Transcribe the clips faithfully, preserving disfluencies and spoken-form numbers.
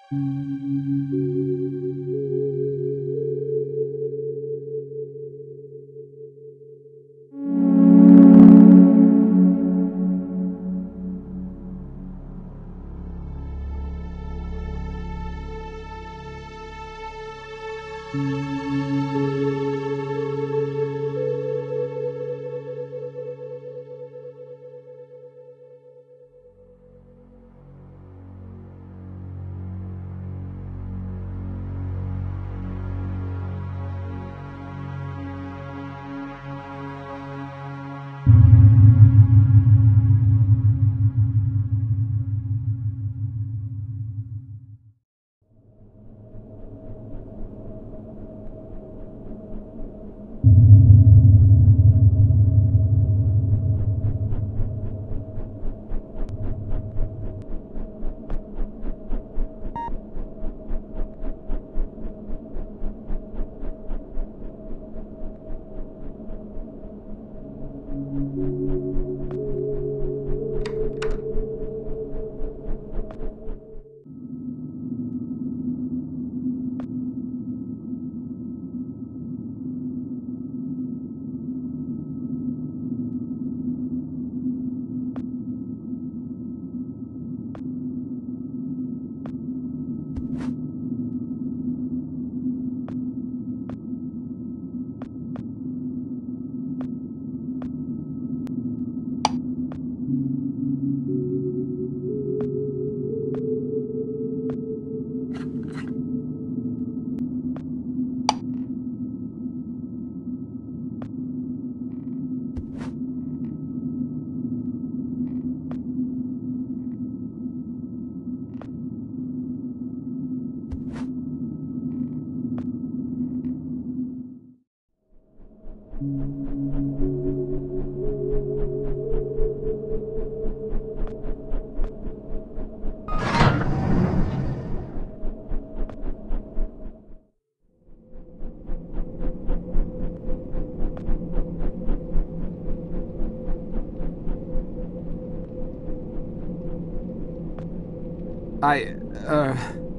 I, uh...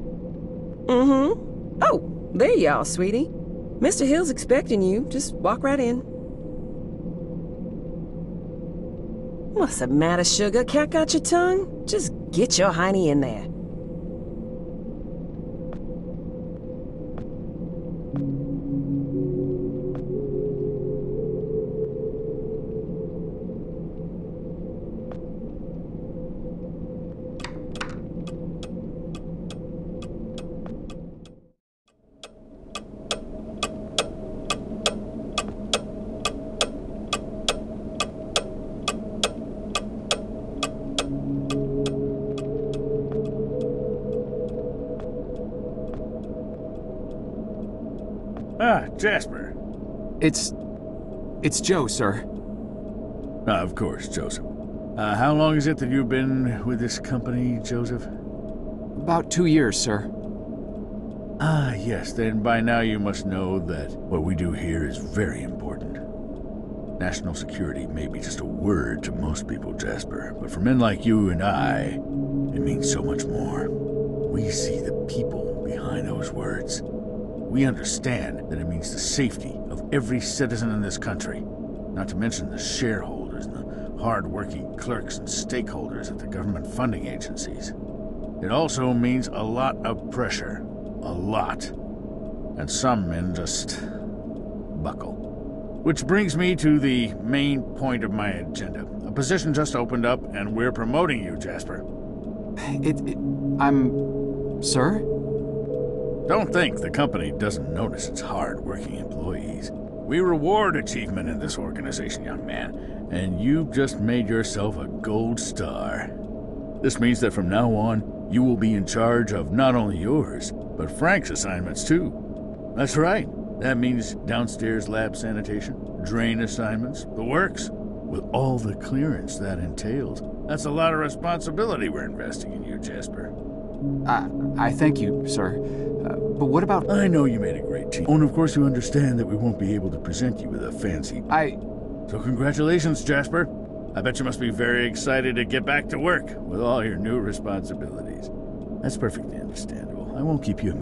Mm-hmm. Oh, there you are, sweetie. Mister Hill's expecting you. Just walk right in. What's the matter, sugar? Cat got your tongue? Just get your hiney in there. Ah, Jasper. It's... it's Joe, sir. Ah, of course, Joseph. Uh, how long is it that you've been with this company, Joseph? About two years, sir. Ah, yes, then by now you must know that what we do here is very important. National security may be just a word to most people, Jasper, but for men like you and I, it means so much more. We see the people behind those words. We understand that it means the safety of every citizen in this country, not to mention the shareholders and the hard-working clerks and stakeholders at the government funding agencies. It also means a lot of pressure. A lot. And some men just buckle. Which brings me to the main point of my agenda. A position just opened up, and we're promoting you, Jasper. It... it I'm... sir? Don't think the company doesn't notice its hard-working employees. We reward achievement in this organization, young man, and you've just made yourself a gold star. This means that from now on, you will be in charge of not only yours, but Frank's assignments too. That's right. That means downstairs lab sanitation, drain assignments, the works, with all the clearance that entails. That's a lot of responsibility we're investing in you, Jasper. I... I thank you, sir. Uh, but what about... I know you made a great team. Oh, and of course you understand that we won't be able to present you with a fancy... I... So congratulations, Jasper. I bet you must be very excited to get back to work with all your new responsibilities. That's perfectly understandable. well, I won't keep you...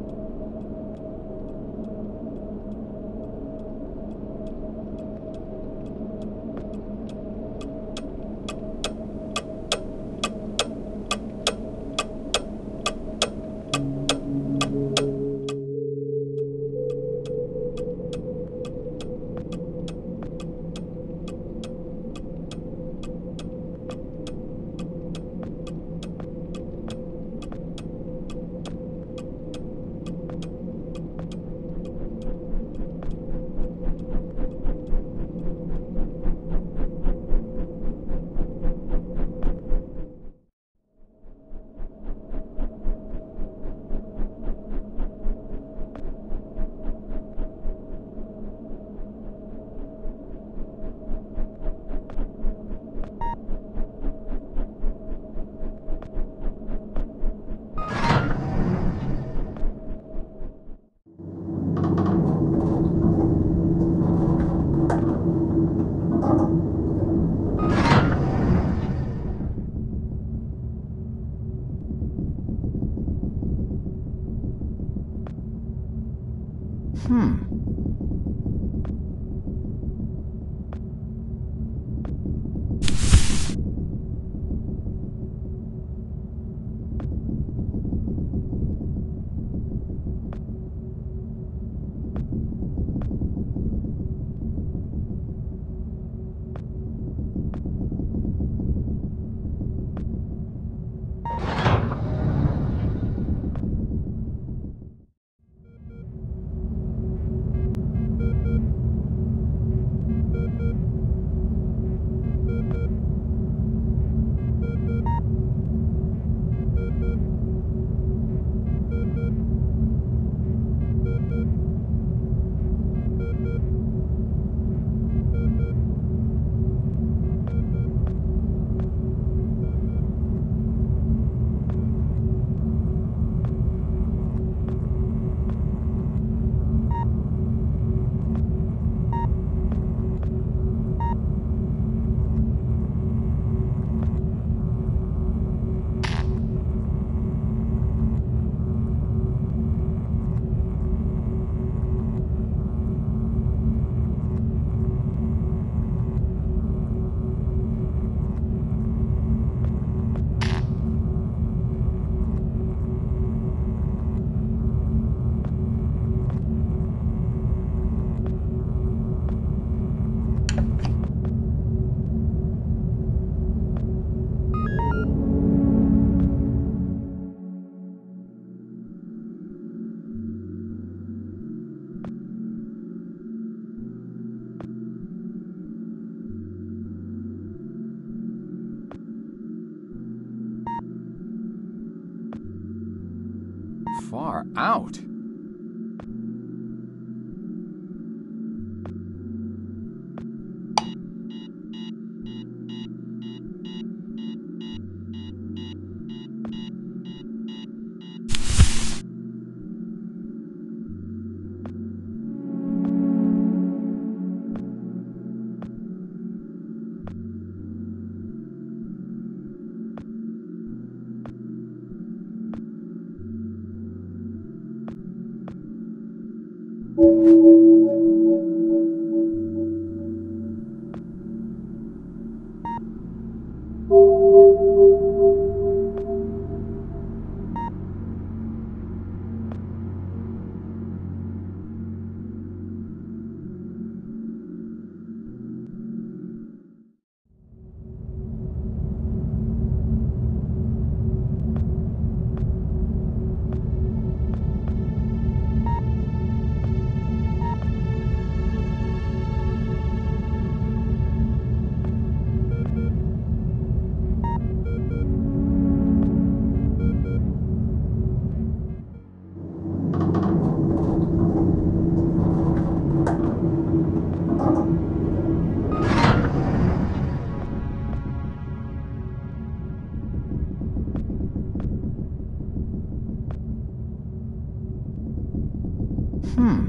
Hmm. Far out. Hmm.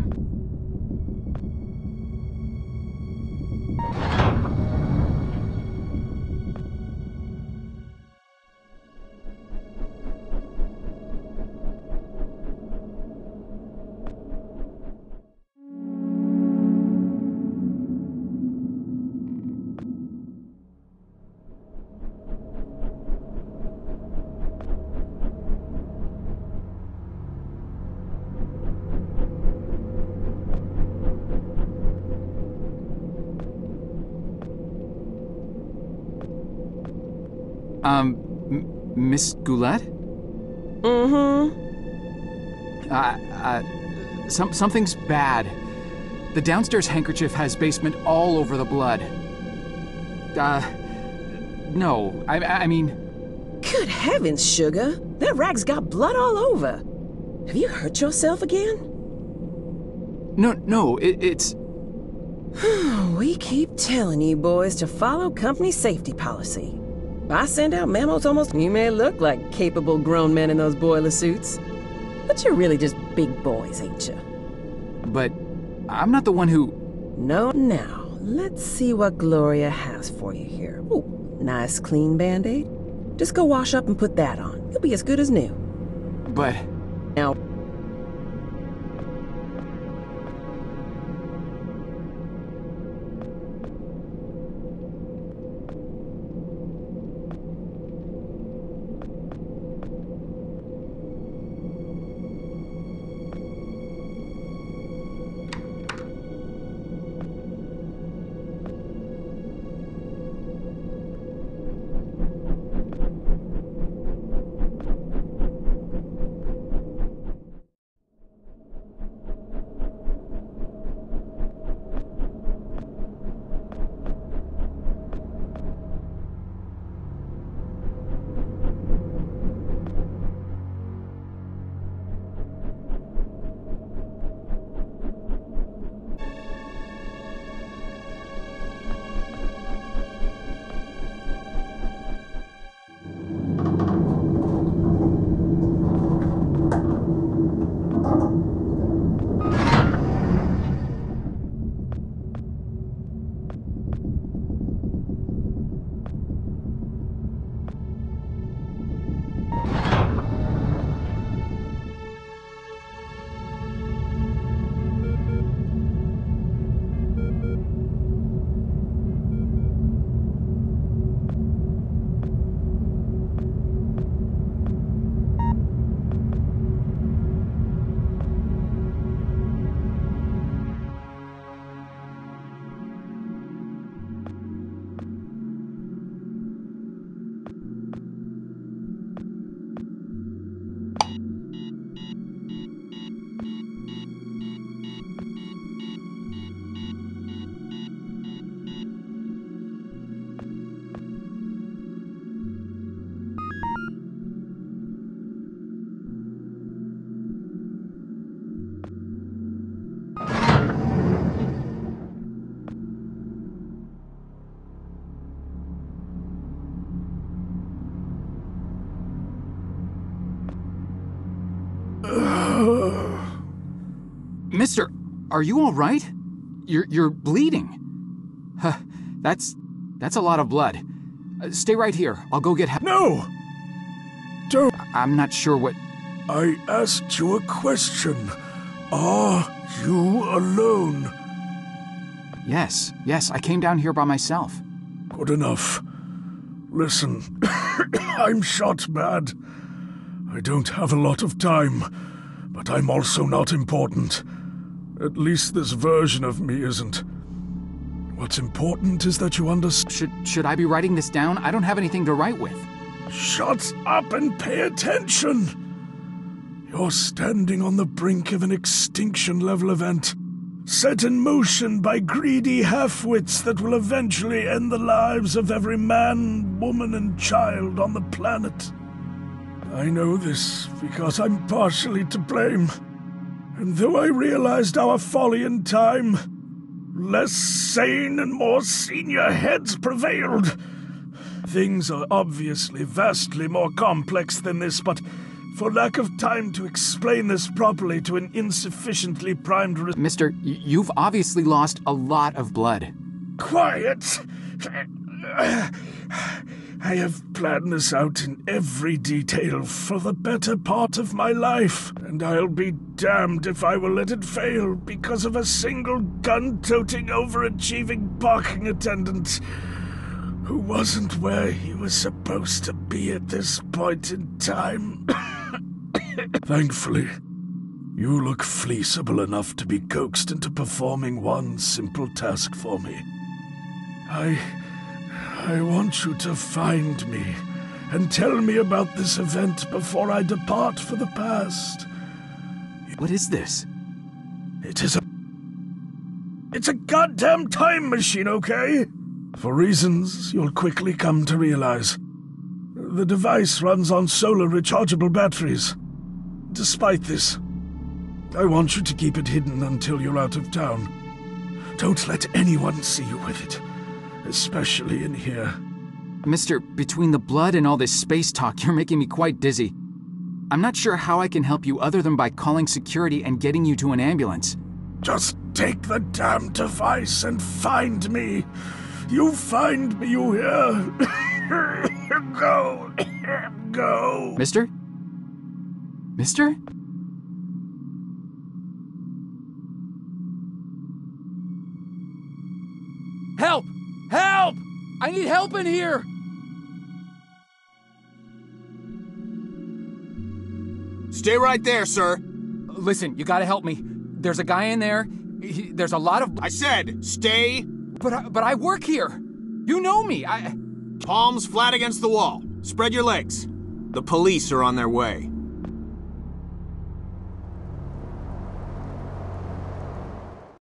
Um, M Miss Goulet? Mm-hmm. Uh, uh, some, something's bad. The downstairs handkerchief has basement all over the blood. Uh, no, I, I mean... Good heavens, Sugar. That rag's got blood all over. Have you hurt yourself again? No, no, it, it's... We keep telling you boys to follow company safety policy. I send out memos almost... You may look like capable grown men in those boiler suits. But you're really just big boys, ain't you? But I'm not the one who... No, now, let's see what Gloria has for you here. Ooh, nice clean Band-Aid. Just go wash up and put that on. You'll be as good as new. But... Now... Mister, are you all right? You're, you're bleeding. Huh, that's, that's a lot of blood. Uh, stay right here. I'll go get help. No! Don't. I'm not sure what... I asked you a question. Are you alone? Yes, yes, I came down here by myself. Good enough. Listen, I'm shot bad. I don't have a lot of time, but I'm also not important. At least this version of me isn't. What's important is that you understand. Should, should I be writing this down? I don't have anything to write with. Shut up and pay attention! You're standing on the brink of an extinction-level event, set in motion by greedy half-wits that will eventually end the lives of every man, woman, and child on the planet. I know this because I'm partially to blame. And though I realized our folly in time, less sane and more senior heads prevailed. Things are obviously vastly more complex than this, but for lack of time to explain this properly to an insufficiently primed... Re- Mister, y you've obviously lost a lot of blood. Quiet! I have planned this out in every detail for the better part of my life, and I'll be damned if I will let it fail because of a single gun-toting, overachieving parking attendant who wasn't where he was supposed to be at this point in time. Thankfully, you look fleeceable enough to be coaxed into performing one simple task for me. I... I want you to find me and tell me about this event before I depart for the past. What is this? It is a... It's a goddamn time machine, okay? For reasons you'll quickly come to realize. The device runs on solar rechargeable batteries. Despite this, I want you to keep it hidden until you're out of town. Don't let anyone see you with it, especially in here. Mister, between the blood and all this space talk, you're making me quite dizzy. I'm not sure how I can help you other than by calling security and getting you to an ambulance. Just take the damn device and find me. You find me, you hear? Go. Go. Mister? Mister? Help! Help! I need help in here! Stay right there, sir. Listen, you gotta help me. There's a guy in there. He, there's a lot of... I said, stay. But I, but I work here. You know me. I... Palms flat against the wall. Spread your legs. The police are on their way.